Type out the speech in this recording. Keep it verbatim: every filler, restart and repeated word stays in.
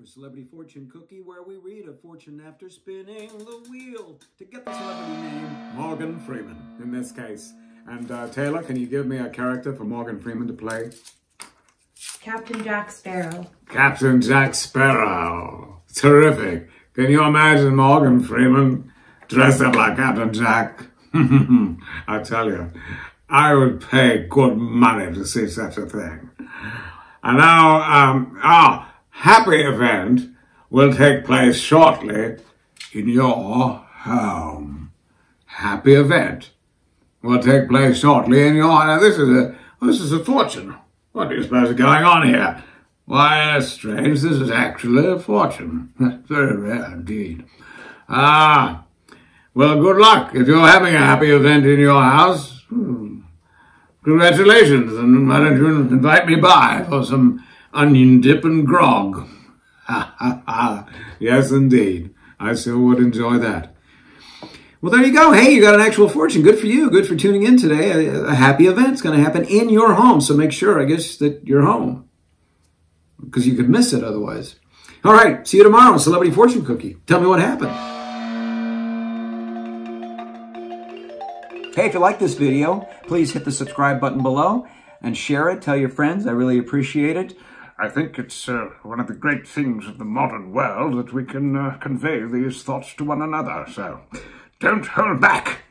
Celebrity Fortune Cookie, where we read a fortune after spinning the wheel to get the celebrity name. Morgan Freeman, in this case. And uh, Taylor, can you give me a character for Morgan Freeman to play? Captain Jack Sparrow. Captain Jack Sparrow. Terrific. Can you imagine Morgan Freeman dressed up like Captain Jack? I tell you, I would pay good money to see such a thing. And now, um, our happy event will take place shortly in your home. Happy event will take place shortly in your home. Now, this is a, this is a fortune. What do you suppose is going on here? Why, that's strange. This is actually a fortune. That's very rare indeed. Ah, well, good luck. If you're having a happy event in your house, hmm, congratulations. And why don't you invite me by for some onion dip and grog? Ha, ha, ha. Yes, indeed. I sure would enjoy that. Well, there you go. Hey, you got an actual fortune. Good for you. Good for tuning in today. A, a happy event's going to happen in your home. So make sure, I guess, that you're home, because you could miss it otherwise. All right. See you tomorrow on Celebrity Fortune Cookie. Tell me what happened. Hey, if you like this video, please hit the subscribe button below and share it. Tell your friends. I really appreciate it. I think it's uh, one of the great things of the modern world that we can uh, convey these thoughts to one another. So don't hold back.